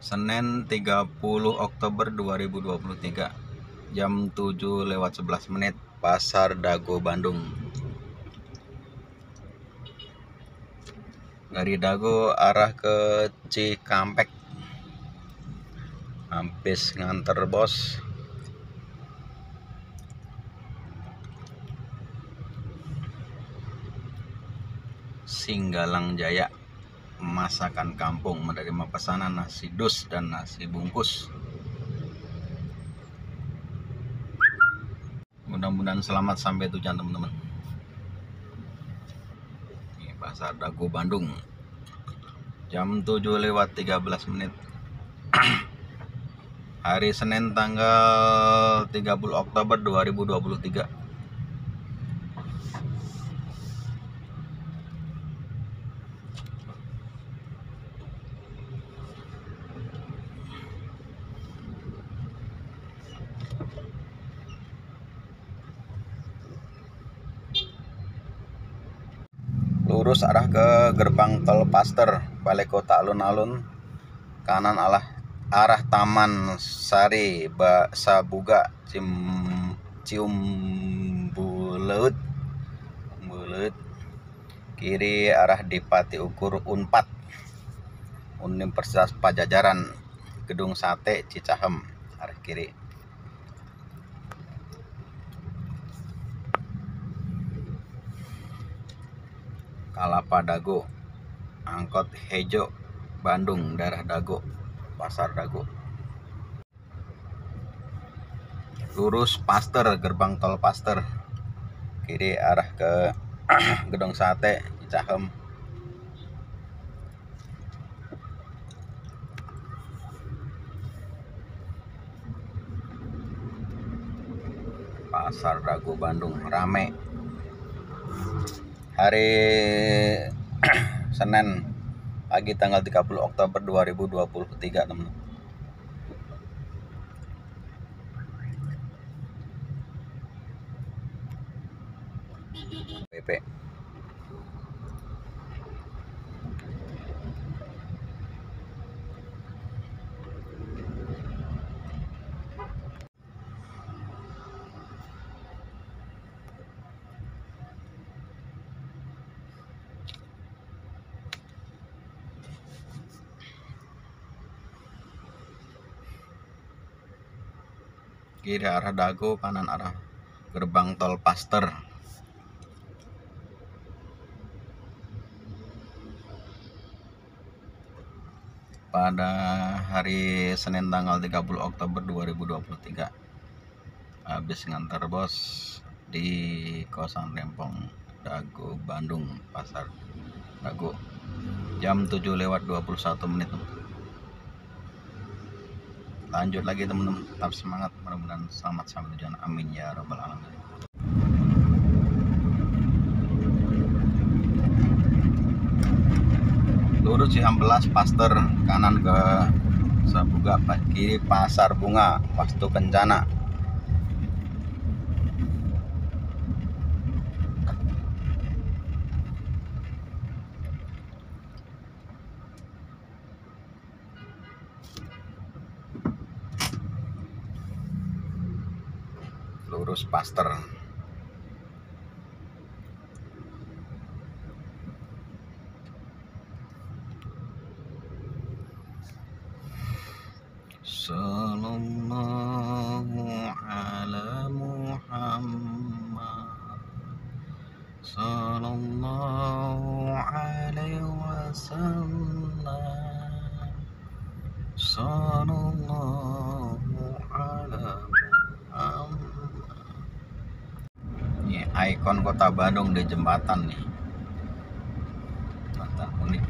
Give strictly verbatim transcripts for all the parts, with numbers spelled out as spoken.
Senin tiga puluh Oktober dua ribu dua puluh tiga, jam tujuh lewat sebelas menit, Pasar Dago Bandung. Dari Dago arah ke Cikampek, habis nganter bos. Singgalang Jaya, masakan kampung, menerima pesanan nasi dus dan nasi bungkus. Mudah-mudahan selamat sampai tujuan teman-teman. Ini Pasar Dago Bandung, jam tujuh lewat tiga belas menit. Hari Senin tanggal tiga puluh Oktober dua ribu dua puluh tiga. Lurus arah ke gerbang tol Paster, Balai Kota Alun-Alun, kanan arah arah Taman Sari Sabuga Cim, Ciumbuleut, Buleut. Kiri arah Dipati Ukur Unpad, Universitas Pajajaran, Gedung Sate Cicahem, arah kiri. Kalapa Dago, angkot Hejo Bandung, daerah Dago, Pasar Dago. Lurus Paster, gerbang tol Paster, kiri arah ke Gedung Sate Cicahem. Pasar Dago Bandung rame. Hari Senin pagi tanggal tiga puluh Oktober dua ribu dua puluh tiga, teman-teman. P P. Kiri arah Dago, kanan arah gerbang tol Paster. Pada hari Senin tanggal tiga puluh Oktober dua ribu dua puluh tiga, habis ngantar bos di kosan Rempong Dago Bandung, Pasar Dago, jam tujuh lewat dua puluh satu menit. Lanjut lagi teman-teman, tetap semangat, mudah-mudahan selamat sampai tujuan, amin ya rabbal alamin. Lurus Cihampelas Paster, kanan ke Sabuga, kiri Pasar Bunga Wastu Kencana. Lurus Paster. Sallallahu ala Muhammad, sallallahu alaihi wasallam, sallallahu ala Muhammad. Ini ikon kota Bandung di jembatan nih, jembatan unik.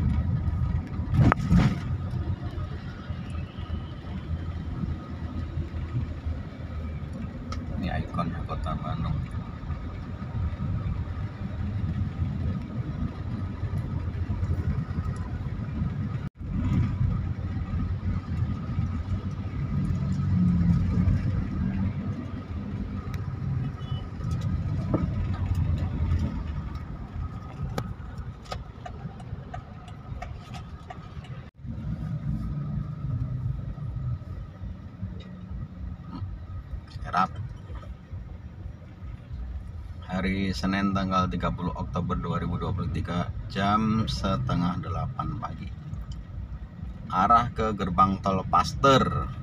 Ini ikon kota Bandung. Arab. Hari Senin tanggal tiga puluh Oktober dua ribu dua puluh tiga, jam setengah delapan pagi. Arah ke gerbang tol Paster.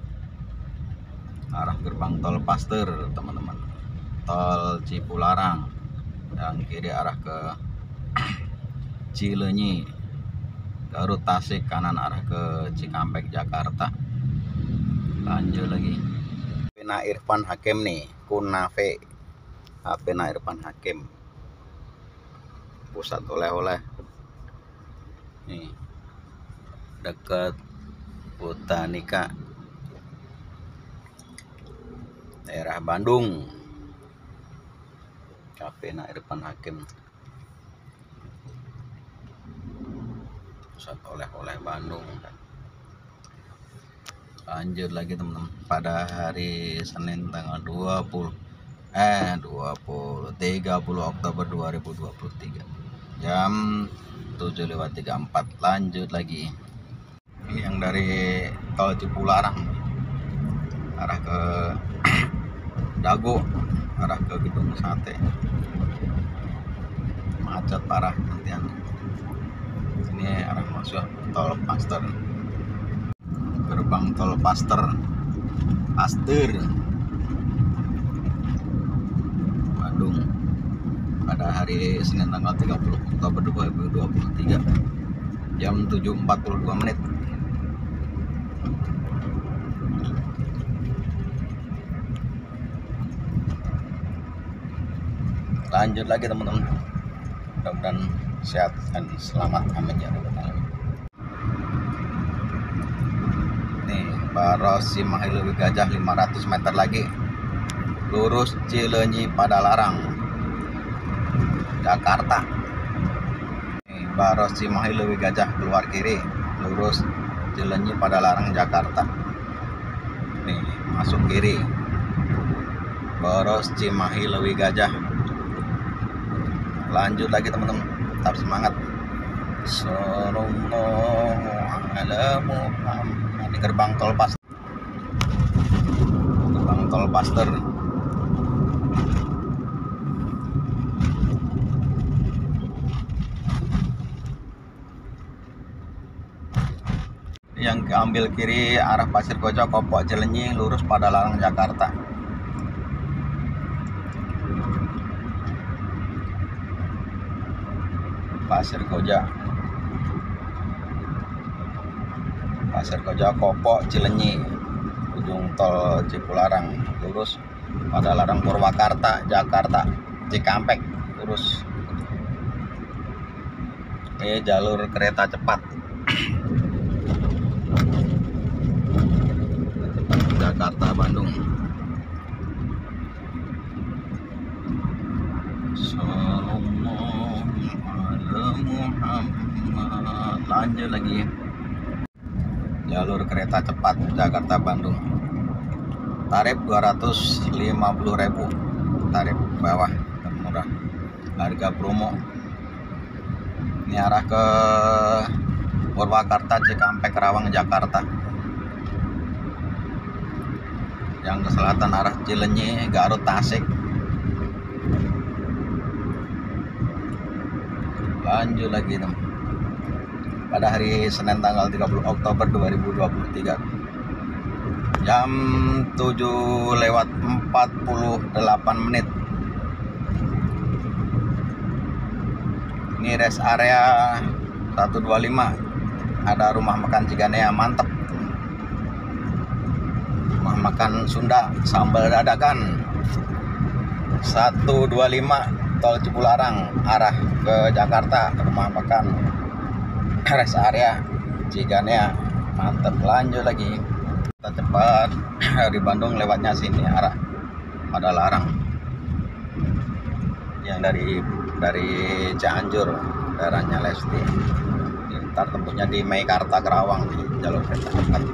Arah gerbang tol Paster, teman-teman. Tol Cipularang. Yang kiri arah ke Cileunyi. Garut Tasik, kanan arah ke Cikampek Jakarta. Lanjut lagi. Pena Irfan Hakim nih, Kunafe. H P Na Irfan Hakim, pusat oleh-oleh nih dekat Botanika, daerah Bandung. H P Na Irfan Hakim, pusat oleh-oleh Bandung. Lanjut lagi teman-teman, pada hari Senin tanggal dua puluh eh dua puluh tiga puluh Oktober dua ribu dua puluh tiga, jam tujuh lewat tiga puluh empat. Lanjut lagi. Ini yang dari tol Cipularang arah ke Dago, arah ke Gedung Sate. Macet parah nantian. Ini arah masuk tol Paster. Gerbang tol Paster. Paster. Bandung pada hari Senin tanggal tiga puluh Oktober dua ribu dua puluh tiga, jam tujuh empat puluh dua menit. Lanjut lagi teman-teman, mudah-mudahan sehat dan selamat, amin ya rabbal alamin. Nih Baros Cimahi Leuwi Gajah lima ratus meter lagi, lurus Cileunyi Padalarang Jakarta. Nih, Baros Cimahi Leuwi Gajah keluar kiri, lurus Cileunyi Padalarang Jakarta. Nih masuk kiri, Baros Cimahi Leuwi Gajah. Lanjut lagi teman-teman, tetap semangat. Sallallahu ala Muhammad. Ini gerbang tol Paster. Gerbang tol Paster. Yang ambil kiri arah Pasir Koja, Kopok, Cileunyi, lurus Padalarang Jakarta. Pasir Koja, Pasir Koja, Kopok, Cileunyi, ujung tol Cipularang, lurus Padalarang Purwakarta Jakarta, Cikampek, lurus. Ini jalur kereta cepat Jakarta Bandung. Sallallahu ala Muhammad. Lanjut lagi. Jalur kereta cepat Jakarta Bandung. Tarif dua ratus lima puluh ribu. Tarif bawah termurah. Harga promo. Ini arah ke Purwakarta, Cikampek, Rawang, Jakarta. Yang ke selatan arah Cileunyi, Garut, Tasik. Lanjut lagi teman. Pada hari Senin tanggal tiga puluh Oktober dua ribu dua puluh tiga, jam tujuh lewat empat puluh delapan menit. Ini rest area seratus dua puluh lima, ada rumah makan Ciganea, mantep. Rumah makan Sunda, sambal dadakan. Seratus dua puluh lima tol Cipularang arah ke Jakarta, rumah makan rest area Ciganea, mantep. Lanjut lagi, kita cepat dari Bandung lewatnya sini arah Padalarang. Yang dari dari Cianjur, daerahnya Lesti. Ntar tempuhnya di Meikarta, Kerawang, di jalur kereta cepat.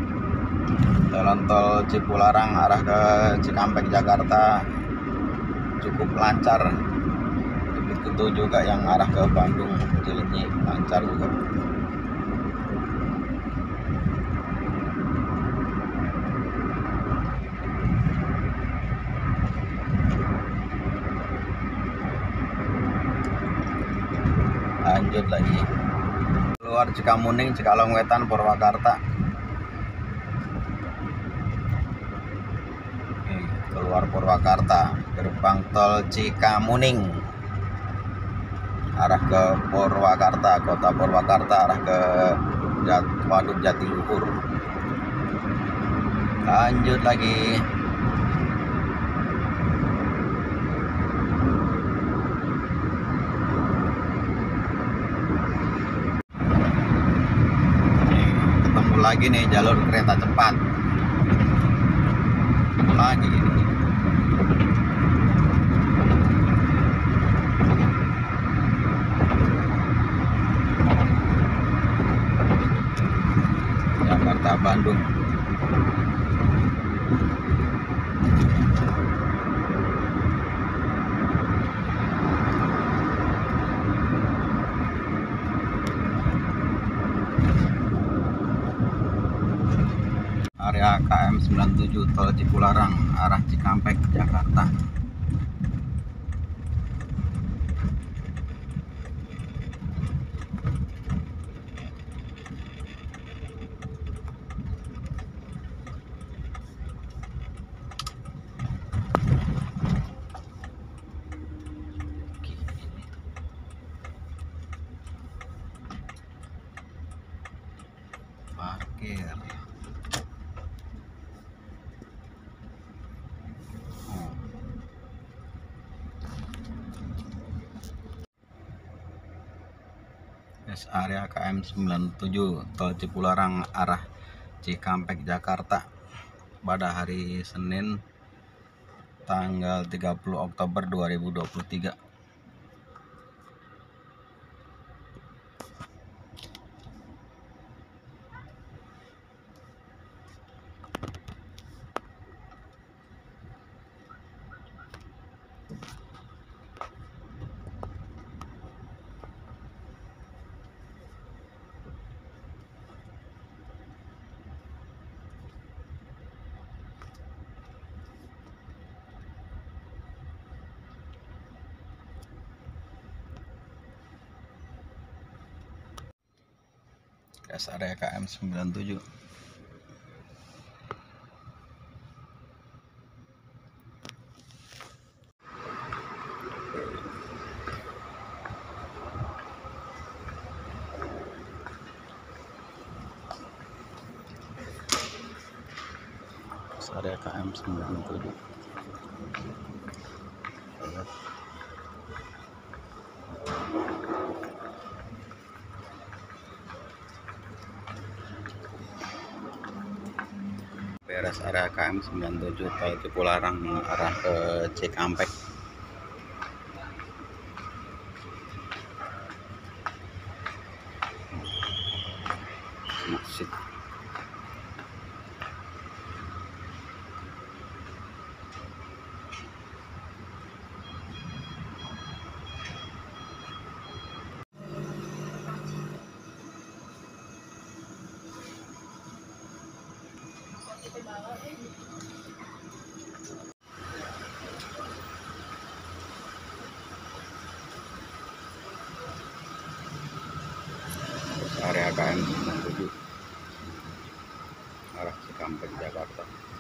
Jalan tol Cipularang arah ke Cikampek Jakarta, cukup lancar. Begitu juga yang arah ke Bandung Cilenyi lancar juga. Lanjut lagi keluar Cikamuning, Cikalong Wetan, Purwakarta. Keluar Purwakarta, gerbang tol Cikamuning arah ke Purwakarta, kota Purwakarta, arah ke Jat, Waduk Jatiluhur. Lanjut lagi ketemu lagi nih jalur kereta cepat. Ketemu lagi ini. Jakarta Bandung. Area K M sembilan puluh tujuh tol Cipularang arah Cikampek, Jakarta. Parkir. Rest area K M sembilan puluh tujuh tol Cipularang arah Cikampek, Jakarta pada hari Senin tanggal tiga puluh Oktober dua ribu dua puluh tiga. Rest area K M sembilan puluh tujuh. Rest area K M sembilan puluh tujuh. Beres area K M sembilan puluh tujuh tol Cipularang arah ke Cikampek. Masih area K M sembilan puluh tujuh arah Cikampek, Jakarta.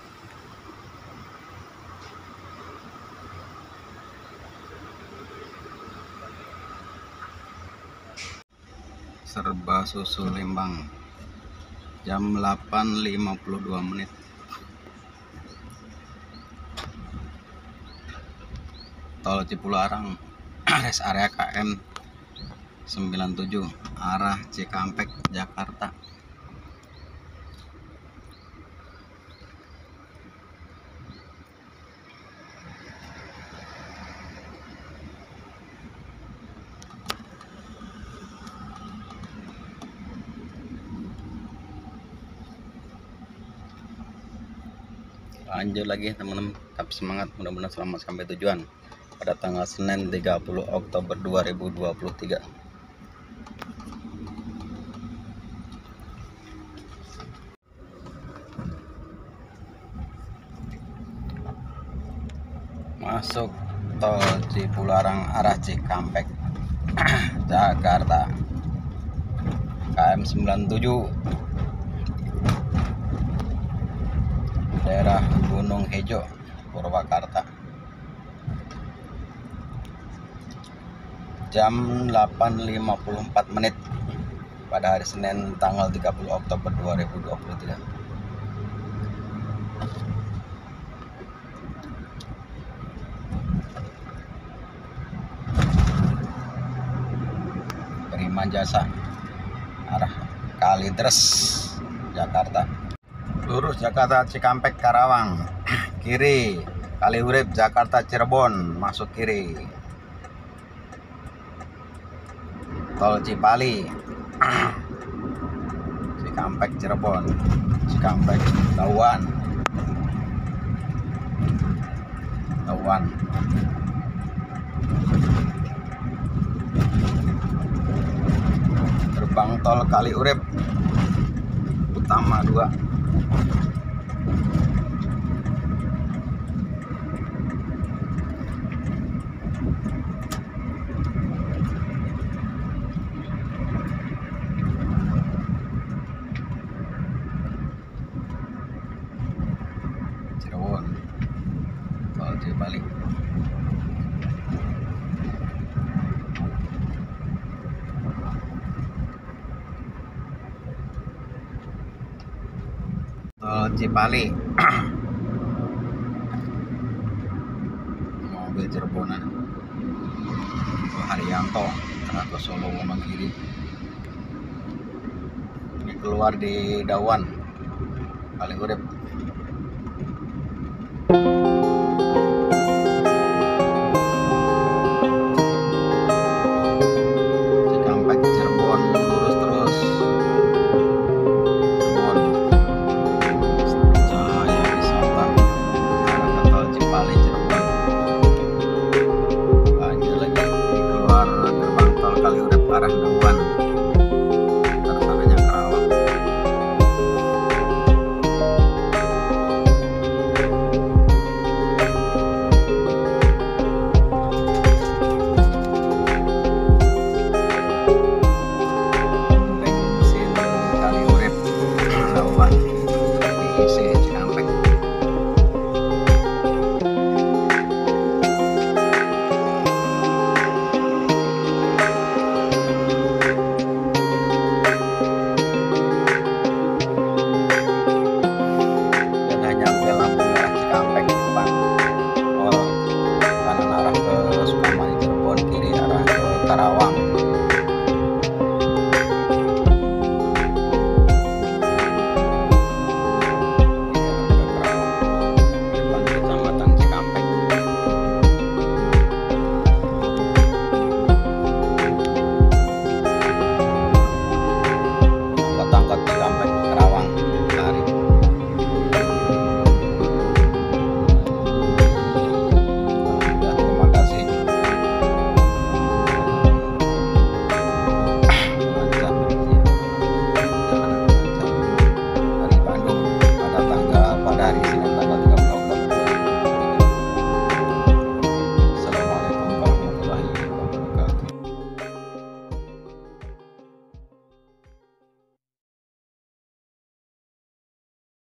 Serba Susu Lembang jam delapan lima puluh dua menit. Tol Cipularang rest area K M sembilan puluh tujuh arah Cikampek, Jakarta. Lanjut lagi teman-teman, tetap semangat, mudah-mudahan selamat sampai tujuan. pada tanggal Senin tiga puluh Oktober dua ribu dua puluh tiga. Masuk tol Cipularang arah Cikampek Jakarta, K M sembilan puluh tujuh, daerah Gunung Hejo, Purwakarta. Jam delapan lima puluh empat menit pada hari Senin tanggal tiga puluh Oktober dua ribu dua puluh tiga. Prima Jasa arah Kalideres, Jakarta. Lurus Jakarta Cikampek Karawang, kiri Kaliurip Jakarta Cirebon, masuk kiri. Tol Cipali Cikampek Cirebon, Cikampek Dauan, Dauan. Gerbang tol Kaliurip Utama dua. Cirebon, tol Cipali. Tol Cipali mobil Cirebonan Haryanto atau Solo Wonogiri. Ini keluar di Dawan Kaliurip. Cikampek Cirebon lurus terus. Cirebon Cahaya Wisata arah ke tol Cipali Cirebon. Lanjut lagi keluar gerbang tol Kaliurip arah Dawan. Tersananya Karawang. Bensin Kaliurip Dawan diisi